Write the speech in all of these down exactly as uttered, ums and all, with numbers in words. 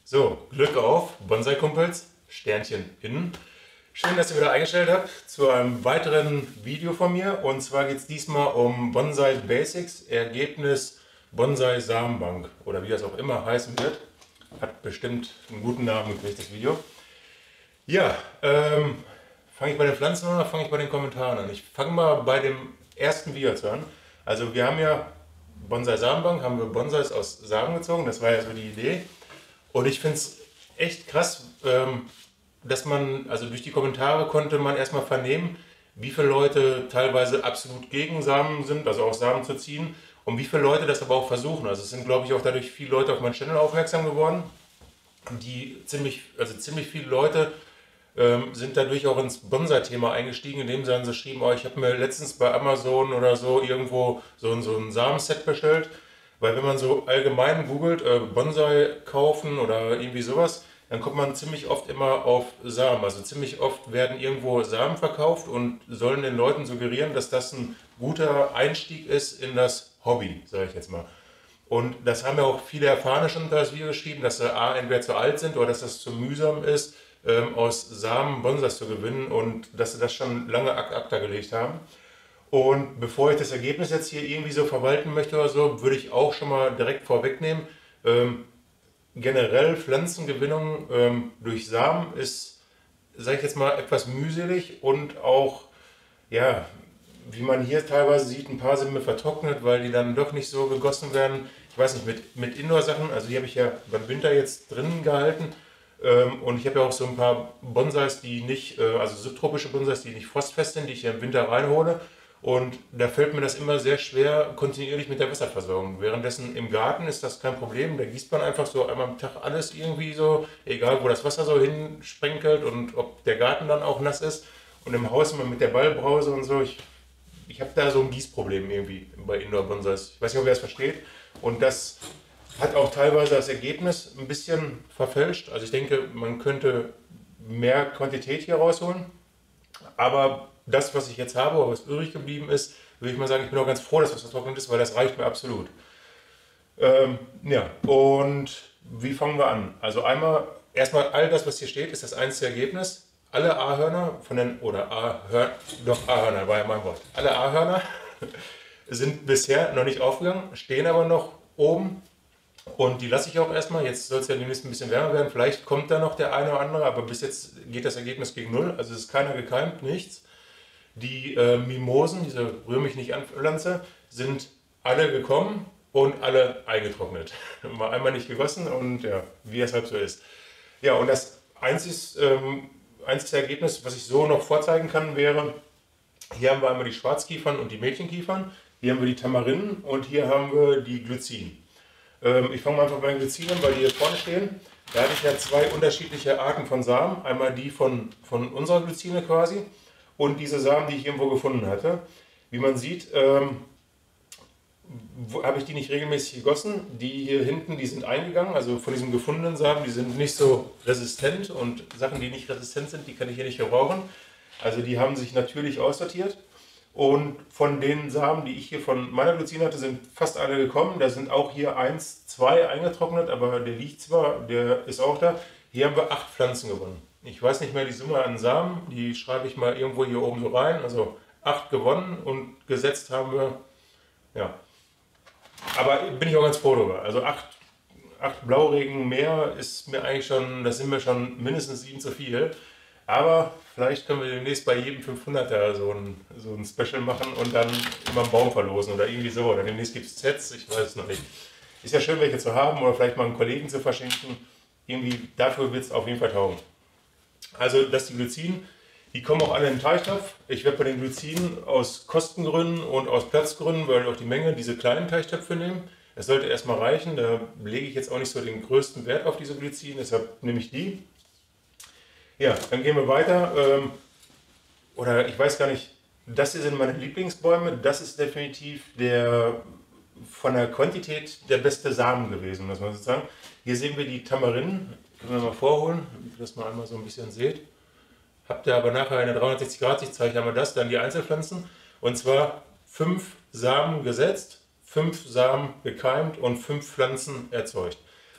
So, Glück auf, Bonsai-Kumpels, Sternchen innen. Schön, dass ihr wieder eingestellt habt zu einem weiteren Video von mir. Und zwar geht es diesmal um Bonsai Basics, Ergebnis Bonsai Samenbank oder wie das auch immer heißen wird. Hat bestimmt einen guten Namen gekriegt, das Video. Ja, ähm, fange ich bei den Pflanzen an oder fange ich bei den Kommentaren an? Ich fange mal bei dem ersten Video an. Also wir haben ja Bonsai Samenbank, haben wir Bonsais aus Samen gezogen, das war ja so die Idee. Und ich finde es echt krass, ähm, dass man, also durch die Kommentare konnte man erstmal vernehmen, wie viele Leute teilweise absolut gegen Samen sind, also auch Samen zu ziehen, und wie viele Leute das aber auch versuchen. Also es sind, glaube ich, auch dadurch viele Leute auf meinen Channel aufmerksam geworden, die ziemlich, also ziemlich viele Leute ähm, sind dadurch auch ins Bonsai-Thema eingestiegen, indem sie dann so schrieben, oh, ich habe mir letztens bei Amazon oder so irgendwo so, ein- so ein Samenset bestellt, weil wenn man so allgemein googelt, äh, Bonsai kaufen oder irgendwie sowas, dann kommt man ziemlich oft immer auf Samen. Also ziemlich oft werden irgendwo Samen verkauft und sollen den Leuten suggerieren, dass das ein guter Einstieg ist in das Hobby, sage ich jetzt mal. Und das haben ja auch viele Erfahrene schon unter das Video geschrieben, dass sie A, entweder zu alt sind oder dass das zu mühsam ist, ähm, aus Samen Bonsais zu gewinnen und dass sie das schon lange ad acta gelegt haben. Und bevor ich das Ergebnis jetzt hier irgendwie so verwalten möchte oder so, würde ich auch schon mal direkt vorwegnehmen, ähm, generell Pflanzengewinnung ähm, durch Samen ist, sage ich jetzt mal, etwas mühselig und auch, ja, wie man hier teilweise sieht, ein paar sind mir vertrocknet, weil die dann doch nicht so gegossen werden. Ich weiß nicht, mit, mit Indoor-Sachen, also die habe ich ja beim Winter jetzt drinnen gehalten. Ähm, und ich habe ja auch so ein paar Bonsais, die nicht, äh, also subtropische Bonsais, die nicht frostfest sind, die ich ja im Winter reinhole. Und da fällt mir das immer sehr schwer, kontinuierlich mit der Wasserversorgung. Währenddessen im Garten ist das kein Problem. Da gießt man einfach so einmal am Tag alles irgendwie so, egal wo das Wasser so hinsprenkelt und ob der Garten dann auch nass ist. Und im Haus immer mit der Ballbrause und so. Ich, ich habe da so ein Gießproblem irgendwie bei Indoor-Bonsais. Ich weiß nicht, ob ihr das versteht. Und das hat auch teilweise das Ergebnis ein bisschen verfälscht. Also ich denke, man könnte mehr Quantität hier rausholen. Aber das, was ich jetzt habe, oder was übrig geblieben ist, würde ich mal sagen, ich bin auch ganz froh, dass das vertrocknet ist, weil das reicht mir absolut. Ähm, ja, und wie fangen wir an? Also einmal, erstmal all das, was hier steht, ist das einzige Ergebnis. Alle A-Hörner von den, oder A-Hörner, doch A-Hörner war ja mein Wort. Alle A-Hörner sind bisher noch nicht aufgegangen, stehen aber noch oben. Und die lasse ich auch erstmal. Jetzt soll es ja demnächst ein bisschen wärmer werden. Vielleicht kommt da noch der eine oder andere, aber bis jetzt geht das Ergebnis gegen Null. Also es ist keiner gekeimt, nichts. Die äh, Mimosen, diese rühr mich nicht an Pflanze, sind alle gekommen und alle eingetrocknet. War einmal nicht gegossen und ja, wie es halt so ist. Ja, und das einzige, ähm, einzige Ergebnis, was ich so noch vorzeigen kann, wäre, hier haben wir einmal die Schwarzkiefern und die Mädchenkiefern, hier haben wir die Tamarinden und hier haben wir die Glycin. Ähm, ich fange mal einfach bei den Glycinen an, weil die hier vorne stehen. Da hatte ich ja zwei unterschiedliche Arten von Samen. Einmal die von, von unserer Glycine quasi und diese Samen, die ich irgendwo gefunden hatte. Wie man sieht, ähm, habe ich die nicht regelmäßig gegossen. Die hier hinten, die sind eingegangen, also von diesen gefundenen Samen, die sind nicht so resistent und Sachen, die nicht resistent sind, die kann ich hier nicht gebrauchen. Also die haben sich natürlich aussortiert. Und von den Samen, die ich hier von meiner Glycine hatte, sind fast alle gekommen. Da sind auch hier eins, zwei eingetrocknet, aber der liegt zwar, der ist auch da. Hier haben wir acht Pflanzen gewonnen. Ich weiß nicht mehr die Summe an Samen, die schreibe ich mal irgendwo hier oben so rein. Also acht gewonnen und gesetzt haben wir, ja. Aber bin ich auch ganz froh darüber. Also acht, acht Blauregen mehr ist mir eigentlich schon, das sind mir schon mindestens sieben zu viel. Aber vielleicht können wir demnächst bei jedem fünfhunderter so ein, so ein Special machen und dann immer einen Baum verlosen oder irgendwie so. Oder demnächst gibt es Sets, ich weiß es noch nicht. Ist ja schön, welche zu haben oder vielleicht mal einen Kollegen zu verschenken. Irgendwie dafür wird es auf jeden Fall taugen. Also das die Glycin, die kommen auch alle in den Teichtopf. Ich werde bei den Glycinen aus Kostengründen und aus Platzgründen, weil auch die Menge, diese kleinen Teichtöpfe nehmen. Es sollte erstmal reichen, da lege ich jetzt auch nicht so den größten Wert auf diese Glycin, deshalb nehme ich die. Ja, dann gehen wir weiter. Ähm, oder ich weiß gar nicht, das hier sind meine Lieblingsbäume. Das ist definitiv der von der Quantität der beste Samen gewesen, muss man so sagen. Hier sehen wir die Tamarinden. Können wir mal vorholen, damit ihr das mal einmal so ein bisschen seht. Habt ihr aber nachher eine dreihundertsechzig Grad Sicht, zeige ich einmal das, dann die Einzelpflanzen. Und zwar fünf Samen gesetzt, fünf Samen gekeimt und fünf Pflanzen erzeugt.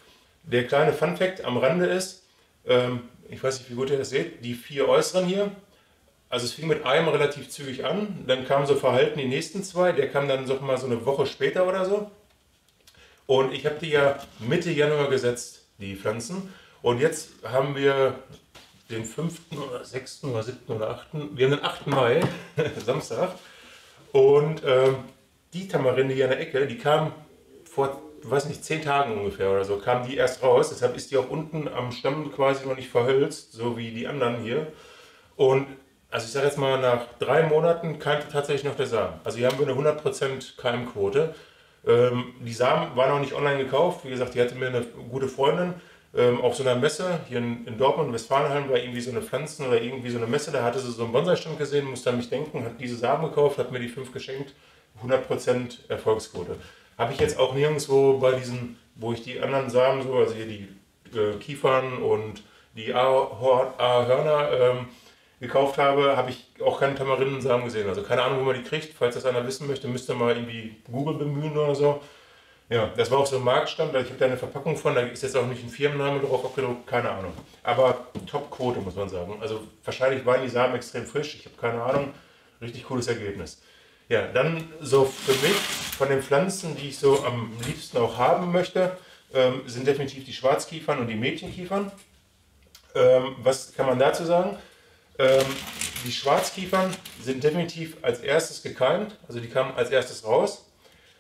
Der kleine Funfact am Rande ist, ähm, ich weiß nicht, wie gut ihr das seht, die vier äußeren hier. Also es fing mit einem relativ zügig an, dann kamen so verhalten die nächsten zwei, der kam dann noch mal so eine Woche später oder so. Und ich habe die ja Mitte Januar gesetzt, die Pflanzen. Und jetzt haben wir den fünften oder sechsten oder siebten oder achten Wir haben den achten Mai, Samstag. Und ähm, die Tamarinde hier an der Ecke, die kam vor, weiß nicht, zehn Tagen ungefähr oder so, kam die erst raus. Deshalb ist die auch unten am Stamm quasi noch nicht verhüllt, so wie die anderen hier. Und also ich sage jetzt mal, nach drei Monaten keimte tatsächlich noch der Samen. Also hier haben wir eine hundert Prozent Keimquote. Ähm, die Samen waren noch nicht online gekauft. Wie gesagt, die hatte mir eine gute Freundin ähm, auf so einer Messe hier in, in Dortmund, Westfalenhallen, war irgendwie so eine Pflanzen- oder irgendwie so eine Messe. Da hatte sie so einen Bonsai-Stand gesehen, musste an mich denken, hat diese Samen gekauft, hat mir die fünf geschenkt. hundert Prozent Erfolgsquote. Habe ich jetzt auch nirgendwo bei diesen, wo ich die anderen Samen so, also hier die äh, Kiefern und die Ahorner ähm, gekauft habe, habe ich auch keine Tamarindensamen gesehen. Also keine Ahnung, wo man die kriegt. Falls das einer wissen möchte, müsste mal irgendwie Google bemühen oder so. Ja, das war auch so ein Marktstand. Ich habe da eine Verpackung von, da ist jetzt auch nicht ein Firmenname drauf abgedruckt, keine Ahnung. Aber Top-Quote, muss man sagen. Also wahrscheinlich waren die Samen extrem frisch, ich habe keine Ahnung. Richtig cooles Ergebnis. Ja, dann so für mich, von den Pflanzen, die ich so am liebsten auch haben möchte, ähm, sind definitiv die Schwarzkiefern und die Mädchenkiefern. Ähm, was kann man dazu sagen? Ähm, die Schwarzkiefern sind definitiv als erstes gekeimt, also die kamen als erstes raus.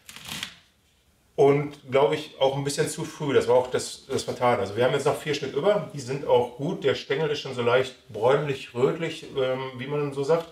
Und glaube ich auch ein bisschen zu früh, das war auch das, das Fatale. Also wir haben jetzt noch vier Stück über, die sind auch gut, der Stängel ist schon so leicht bräunlich-rötlich, ähm, wie man so sagt.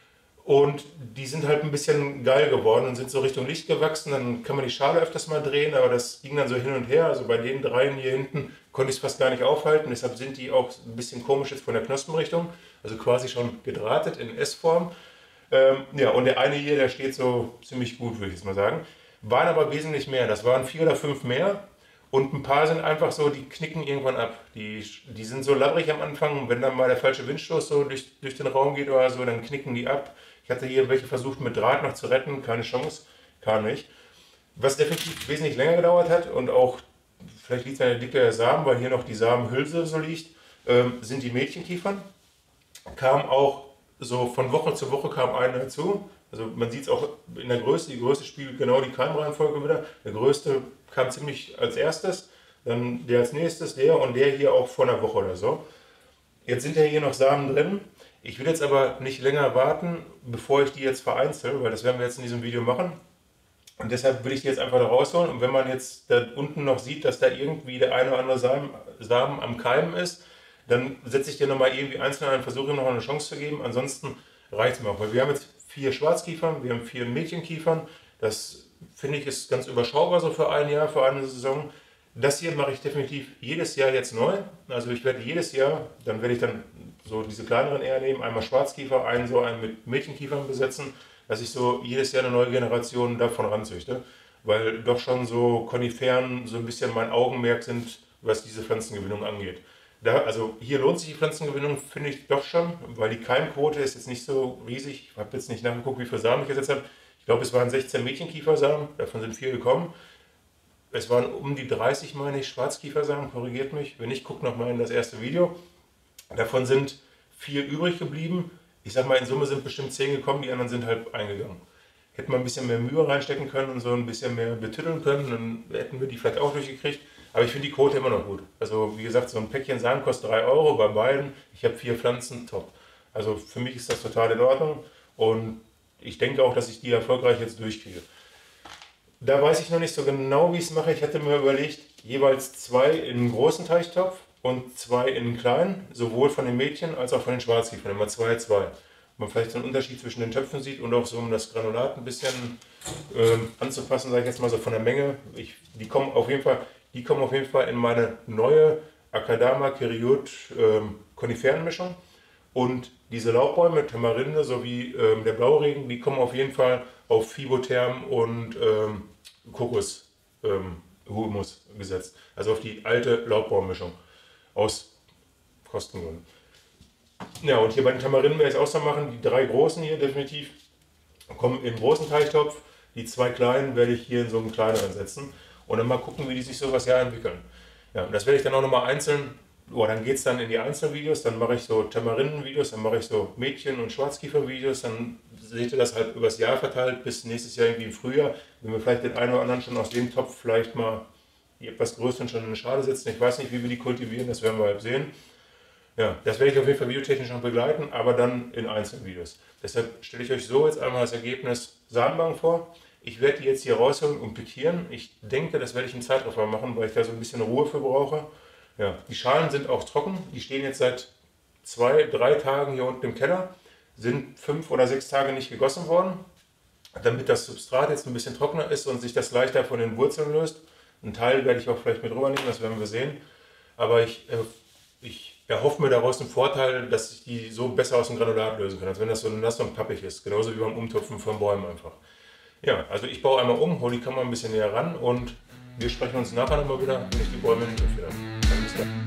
Und die sind halt ein bisschen geil geworden und sind so Richtung Licht gewachsen. Dann kann man die Schale öfters mal drehen, aber das ging dann so hin und her. Also bei den dreien hier hinten konnte ich es fast gar nicht aufhalten. Deshalb sind die auch ein bisschen komisch jetzt von der Knospenrichtung. Also quasi schon gedrahtet in S-Form. Ähm, ja, und der eine hier, der steht so ziemlich gut, würde ich jetzt mal sagen. Waren aber wesentlich mehr. Das waren vier oder fünf mehr. Und ein paar sind einfach so, die knicken irgendwann ab. Die, die sind so labbrig am Anfang. Wenn dann mal der falsche Windstoß so durch, durch den Raum geht oder so, dann knicken die ab. Ich hatte hier welche versucht mit Draht noch zu retten, keine Chance, kam nicht. Was definitiv wesentlich länger gedauert hat und auch, vielleicht liegt es an der Dicke der Samen, weil hier noch die Samenhülse so liegt, ähm, sind die Mädchenkiefern. Kam auch so von Woche zu Woche kam eine dazu. Also man sieht es auch in der Größe, die Größe spiegelt genau die Keimreihenfolge wieder. Der größte kam ziemlich als erstes, dann der als nächstes, der und der hier auch vor einer Woche oder so. Jetzt sind ja hier noch Samen drin. Ich will jetzt aber nicht länger warten, bevor ich die jetzt vereinzel, weil das werden wir jetzt in diesem Video machen. Und deshalb will ich die jetzt einfach da rausholen. Und wenn man jetzt da unten noch sieht, dass da irgendwie der eine oder andere Samen, Samen am Keimen ist, dann setze ich dir nochmal irgendwie einzeln an, versuche ihm noch eine Chance zu geben. Ansonsten reicht es mir auch, weil wir haben jetzt vier Schwarzkiefern, wir haben vier Mädchenkiefern. Das finde ich ist ganz überschaubar so für ein Jahr, für eine Saison. Das hier mache ich definitiv jedes Jahr jetzt neu. Also ich werde jedes Jahr, dann werde ich dann so diese kleineren eher nehmen, einmal Schwarzkiefer, einen so einen mit Mädchenkiefern besetzen, dass ich so jedes Jahr eine neue Generation davon ranzüchte. Weil doch schon so Koniferen so ein bisschen mein Augenmerk sind, was diese Pflanzengewinnung angeht. Da, also hier lohnt sich die Pflanzengewinnung, finde ich doch schon, weil die Keimquote ist jetzt nicht so riesig. Ich habe jetzt nicht nachgeguckt, wie viele Samen ich gesetzt habe. Ich glaube, es waren sechzehn Mädchenkiefersamen, davon sind vier gekommen. Es waren um die dreißig, meine ich, Schwarzkiefersamen, korrigiert mich. Wenn nicht, guckt nochmal in das erste Video. Davon sind vier übrig geblieben. Ich sag mal, in Summe sind bestimmt zehn gekommen, die anderen sind halt eingegangen. Hätten wir ein bisschen mehr Mühe reinstecken können und so ein bisschen mehr betütteln können, dann hätten wir die vielleicht auch durchgekriegt. Aber ich finde die Quote immer noch gut. Also wie gesagt, so ein Päckchen Samen kostet drei Euro bei beiden. Ich habe vier Pflanzen, top. Also für mich ist das total in Ordnung und ich denke auch, dass ich die erfolgreich jetzt durchkriege. Da weiß ich noch nicht so genau, wie ich es mache. Ich hatte mir überlegt, jeweils zwei in einen großen Teichtopf und zwei in einen kleinen, sowohl von den Mädchen als auch von den Schwarzkiefern, immer zwei, zwei. Man vielleicht so einen Unterschied zwischen den Töpfen sieht und auch so, um das Granulat ein bisschen ähm, anzupassen, sage ich jetzt mal so von der Menge. Ich, die, kommen auf jeden Fall, die kommen auf jeden Fall in meine neue Akadama Keriot ähm, Koniferenmischung. Und diese Laubbäume, Tamarinde sowie ähm, der Blauregen, die kommen auf jeden Fall auf Fibotherm und ähm, Kokos ähm, Humus gesetzt. Also auf die alte Laubbaummischung aus Kostengründen. Ja, und hier bei den Tamarinden werde ich es auch so machen. Die drei großen hier definitiv kommen in den großen Teichtopf. Die zwei kleinen werde ich hier in so einen kleineren setzen. Und dann mal gucken, wie die sich so was ja entwickeln. Ja, und das werde ich dann auch nochmal einzeln, oh, dann geht es dann in die Einzelvideos, dann mache ich so Tamarinden-Videos, dann mache ich so Mädchen- und Schwarzkiefer-Videos, dann seht ihr das halt übers Jahr verteilt, bis nächstes Jahr irgendwie im Frühjahr, wenn wir vielleicht den einen oder anderen schon aus dem Topf vielleicht mal die etwas größeren schon in eine Schale setzen. Ich weiß nicht, wie wir die kultivieren, das werden wir halt sehen. Ja, das werde ich auf jeden Fall videotechnisch noch begleiten, aber dann in Einzelvideos. Deshalb stelle ich euch so jetzt einmal das Ergebnis Samenbank vor. Ich werde die jetzt hier rausholen und pikieren. Ich denke, das werde ich im Zeitraffer machen, weil ich da so ein bisschen Ruhe für brauche. Ja, die Schalen sind auch trocken. Die stehen jetzt seit zwei, drei Tagen hier unten im Keller. Sind fünf oder sechs Tage nicht gegossen worden, damit das Substrat jetzt ein bisschen trockener ist und sich das leichter von den Wurzeln löst. Ein Teil werde ich auch vielleicht mit rübernehmen, das werden wir sehen. Aber ich, äh, ich erhoffe mir daraus einen Vorteil, dass ich die so besser aus dem Granulat lösen kann, als wenn das so nass und pappig ist. Genauso wie beim Umtopfen von Bäumen einfach. Ja, also ich baue einmal um, hole die Kamera ein bisschen näher ran und wir sprechen uns nachher nochmal wieder, wenn ich die Bäume nicht mehr finde. Dann bis dann.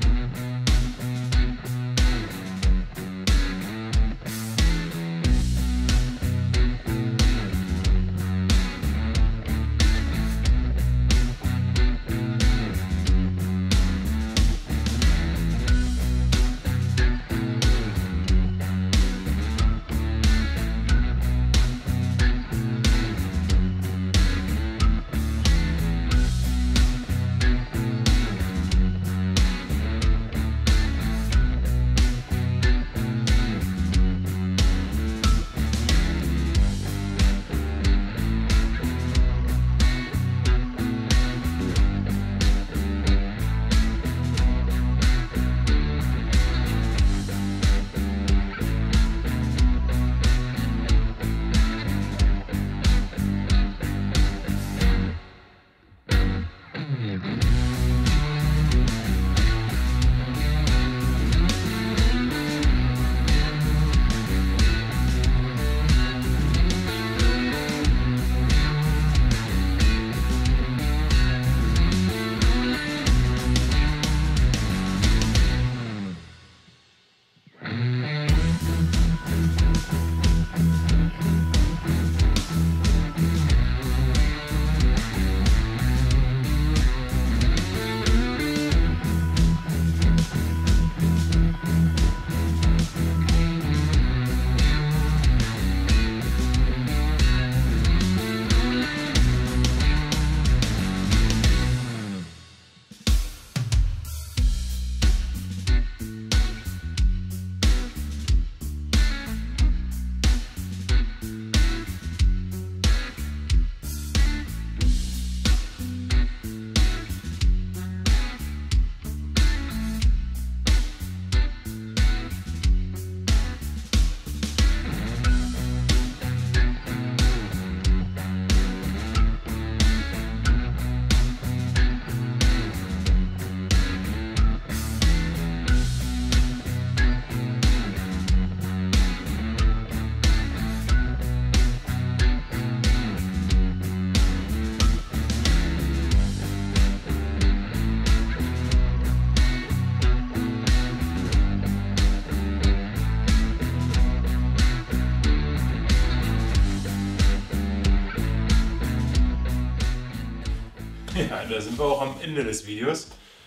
Ja, da sind wir auch am Ende des Videos.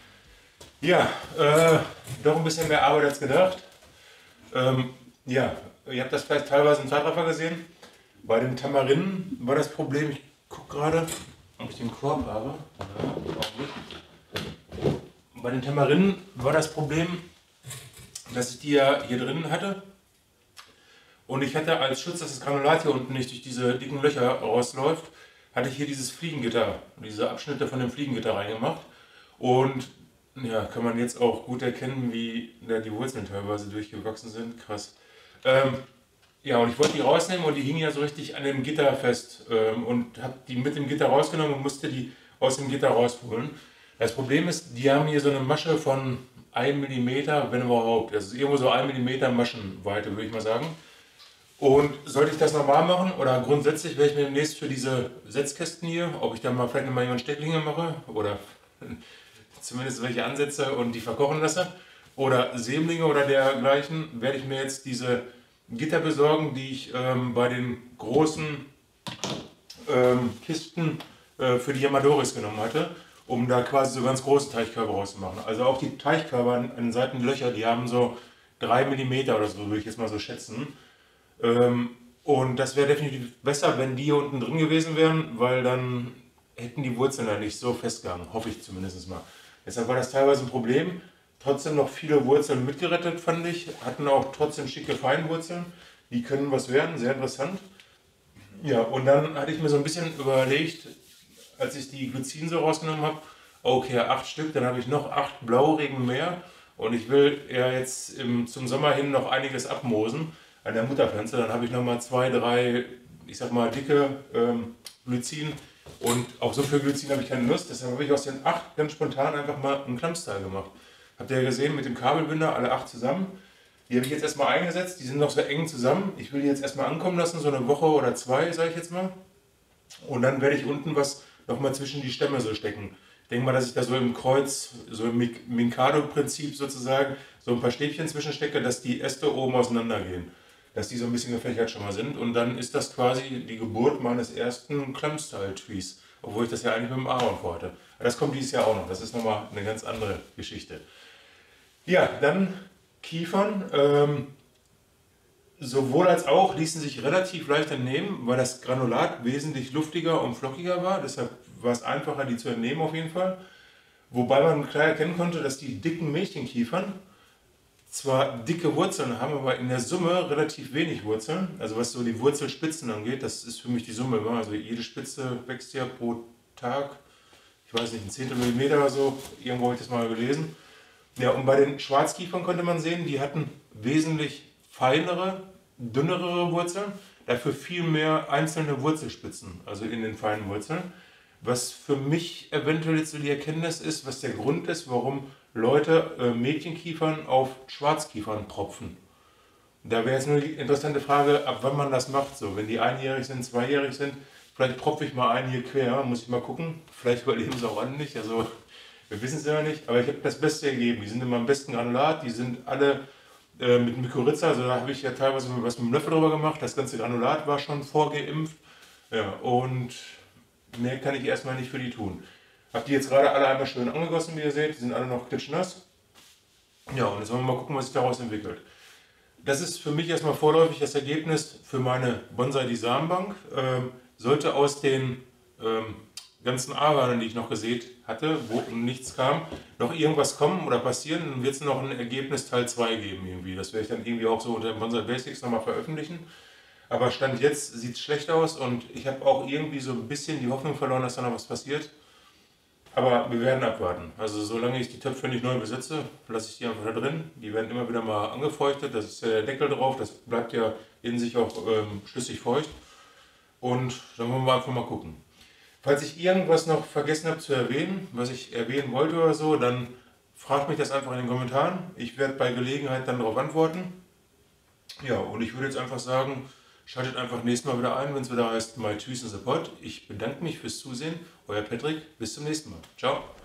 Ja, äh, doch ein bisschen mehr Arbeit als gedacht. Ähm, ja, ihr habt das vielleicht teilweise im Zeitraffer gesehen. Bei den Tamarinden war das Problem, ich gucke gerade, ob ich den Korb habe. Ja, bei den Tamarinden war das Problem, dass ich die ja hier drin hatte. Und ich hatte als Schutz, dass das Granulat hier unten nicht durch diese dicken Löcher rausläuft, hatte ich hier dieses Fliegengitter, diese Abschnitte von dem Fliegengitter reingemacht. Und ja, kann man jetzt auch gut erkennen, wie da die Wurzeln teilweise durchgewachsen sind. Krass. Ähm, ja, und ich wollte die rausnehmen und die hingen ja so richtig an dem Gitter fest. Ähm, und habe die mit dem Gitter rausgenommen und musste die aus dem Gitter rausholen. Das Problem ist, die haben hier so eine Masche von einem Millimeter, wenn überhaupt. Das ist irgendwo so ein Millimeter Maschenweite, würde ich mal sagen. Und sollte ich das normal machen oder grundsätzlich werde ich mir demnächst für diese Setzkästen hier, ob ich dann mal vielleicht mal jemanden Stecklinge mache oder zumindest welche ansetze und die verkochen lasse oder Sämlinge oder dergleichen, werde ich mir jetzt diese Gitter besorgen, die ich ähm, bei den großen ähm, Kisten äh, für die Yamadoris genommen hatte. um da quasi so ganz große Teichkörbe rauszumachen. Also auch die Teichkörbe an, an den Seiten Löcher, die haben so drei Millimeter oder so, würde ich jetzt mal so schätzen. Ähm, und das wäre definitiv besser, wenn die hier unten drin gewesen wären, weil dann hätten die Wurzeln da nicht so festgehangen, hoffe ich zumindest mal. Deshalb war das teilweise ein Problem. Trotzdem noch viele Wurzeln mitgerettet, fand ich. Hatten auch trotzdem schicke Feinwurzeln. Die können was werden, sehr interessant. Ja, und dann hatte ich mir so ein bisschen überlegt, als ich die Glycin so rausgenommen habe, okay, acht Stück, dann habe ich noch acht Blauregen mehr. Und ich will ja jetzt im, zum Sommer hin noch einiges abmoosen an der Mutterpflanze. Dann habe ich nochmal zwei, drei, ich sag mal, dicke ähm, Glycin. Und auf so viel Glycin habe ich keine Lust. Deshalb habe ich aus den acht ganz spontan einfach mal einen Klammstyle gemacht. Habt ihr ja gesehen mit dem Kabelbinder, alle acht zusammen. Die habe ich jetzt erstmal eingesetzt, die sind noch so eng zusammen. Ich will die jetzt erstmal ankommen lassen, so eine Woche oder zwei, sage ich jetzt mal. Und dann werde ich unten was nochmal zwischen die Stämme so stecken. Ich denke mal, dass ich da so im Kreuz, so im Mikado-Prinzip sozusagen, so ein paar Stäbchen zwischenstecke, dass die Äste oben auseinandergehen. Dass die so ein bisschen gefächert schon mal sind. Und dann ist das quasi die Geburt meines ersten Clamp-Style-Trees. Obwohl ich das ja eigentlich mit dem Ahorn vorhatte. Aber das kommt dieses Jahr auch noch. Das ist nochmal eine ganz andere Geschichte. Ja, dann Kiefern. Ähm, sowohl als auch ließen sich relativ leicht entnehmen, weil das Granulat wesentlich luftiger und flockiger war. Deshalb war es einfacher, die zu entnehmen auf jeden Fall. Wobei man klar erkennen konnte, dass die dicken Mädchenkiefern zwar dicke Wurzeln haben, aber in der Summe relativ wenig Wurzeln. Also was so die Wurzelspitzen angeht, das ist für mich die Summe immer. Also jede Spitze wächst ja pro Tag, ich weiß nicht, ein Zehntel Millimeter oder so. Irgendwo habe ich das mal gelesen. Ja, und bei den Schwarzkiefern konnte man sehen, die hatten wesentlich feinere, dünnere Wurzeln, dafür viel mehr einzelne Wurzelspitzen, also in den feinen Wurzeln. Was für mich eventuell jetzt so die Erkenntnis ist, was der Grund ist, warum Leute äh, Mädchenkiefern auf Schwarzkiefern propfen. Da wäre jetzt nur die interessante Frage, ab wann man das macht. So, wenn die einjährig sind, zweijährig sind, vielleicht propfe ich mal einen hier quer, muss ich mal gucken. Vielleicht überleben sie auch alle nicht. Also, wir wissen es ja nicht, aber ich habe das Beste gegeben. Die sind immer am besten Granulat, die sind alle äh, mit Mykorrhiza, also da habe ich ja teilweise was mit dem Löffel drüber gemacht. Das ganze Granulat war schon vorgeimpft. Ja, und mehr kann ich erstmal nicht für die tun. Habe die jetzt gerade alle einmal schön angegossen, wie ihr seht. Die sind alle noch klitschnass. Ja, und jetzt wollen wir mal gucken, was sich daraus entwickelt. Das ist für mich erstmal vorläufig das Ergebnis für meine Bonsai-Designbank. Ähm, sollte aus den ähm, ganzen Ahornen, die ich noch gesät hatte, wo nichts kam, noch irgendwas kommen oder passieren, dann wird es noch ein Ergebnis Teil zwei geben irgendwie. Das werde ich dann irgendwie auch so unter den Bonsai Basics nochmal veröffentlichen. Aber Stand jetzt sieht es schlecht aus und ich habe auch irgendwie so ein bisschen die Hoffnung verloren, dass da noch was passiert. Aber wir werden abwarten. Also solange ich die Töpfe nicht neu besetze, lasse ich die einfach da drin. Die werden immer wieder mal angefeuchtet, das ist ja der Deckel drauf, das bleibt ja in sich auch ähm, schlüssig feucht. Und dann wollen wir einfach mal gucken. Falls ich irgendwas noch vergessen habe zu erwähnen, was ich erwähnen wollte oder so, dann fragt mich das einfach in den Kommentaren. Ich werde bei Gelegenheit dann darauf antworten. Ja, und ich würde jetzt einfach sagen, schaltet einfach nächstes Mal wieder ein, wenn es wieder heißt My Trees in the Pot. Ich bedanke mich fürs Zusehen. Euer Patrick, bis zum nächsten Mal. Ciao.